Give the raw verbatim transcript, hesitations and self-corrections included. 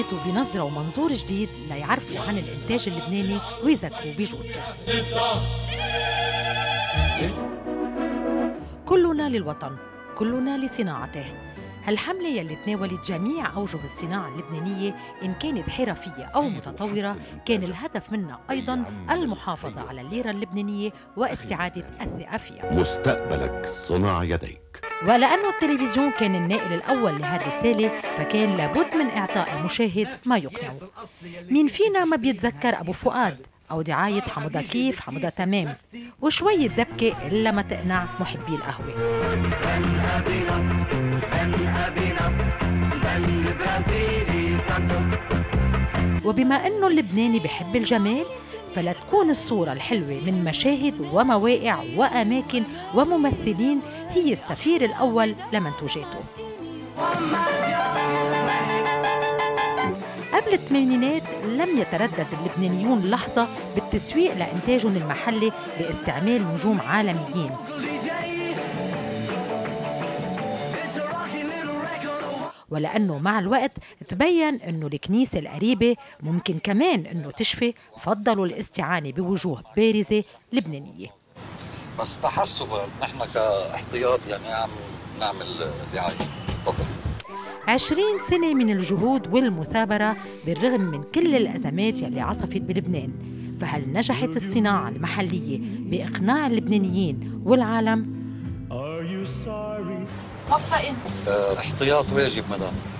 يفوتوا بنظرة ومنظور جديد ليعرفوا عن الإنتاج اللبناني ويذكروا بجودته. كلنا للوطن، كلنا لصناعته. هالحملة يلي تناولت جميع أوجه الصناعة اللبنانية إن كانت حرفية أو متطورة، كان الهدف منها أيضاً المحافظة على الليرة اللبنانية واستعادة الثقة فيها. مستقبلك صنع يديك. ولأنه التلفزيون كان الناقل الأول لهالرسالة، فكان لابد من إعطاء المشاهد ما يقنعه. مين فينا ما بيتذكر أبو فؤاد أو دعاية حموضة كيف حموضة تمام وشوية دبكة إلا ما تقنع محبي القهوة. وبما أنه اللبناني بحب الجمال، فلا تكون الصورة الحلوة من مشاهد ومواقع وأماكن وممثلين هي السفير الأول لمنتوجاته. قبل الثمانينات لم يتردد اللبنانيون لحظة بالتسويق لإنتاجهم المحلي باستعمال نجوم عالميين، ولأنه مع الوقت تبين أنه الكنيسة القريبة ممكن كمان أنه تشفي، فضلوا الاستعانة بوجوه بارزة لبنانية. بس تحسبا نحن كاحتياط يعني عم نعمل دعاية. تفضل. عشرين سنة من الجهود والمثابرة بالرغم من كل الأزمات يلي عصفت بلبنان، فهل نجحت الصناعة المحلية بإقناع اللبنانيين والعالم؟ وفقت. احتياط واجب مدام.